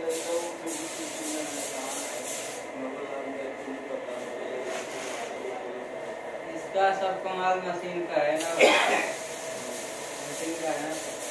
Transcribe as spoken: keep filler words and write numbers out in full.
इसका सब कमाल मशीन का है ना, मशीन का है ना।